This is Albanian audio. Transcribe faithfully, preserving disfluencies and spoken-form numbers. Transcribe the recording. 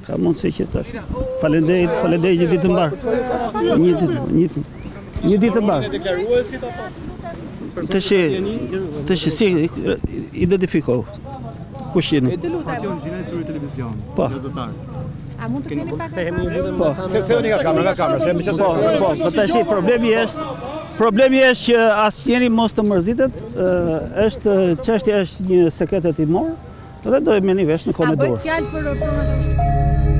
Ka mundësi që tash. Faleminderit, faleminderit një ditë të mbar. Një ditë, një ditë. Një ditë të mbar. Të shi, të shi si identifiko. Kush jeni? Pasion Gjinaj Suri Televizion. Po. A mund të keni pak Po. Kthehuni nga kamera, nga kamera, se më Po, po, po tash problemi është Problemi është që asnjëri mos të mërzitet, është çështja është një sekretet i morë dhe do e merrni vesh në komedor. A bëj fjalë për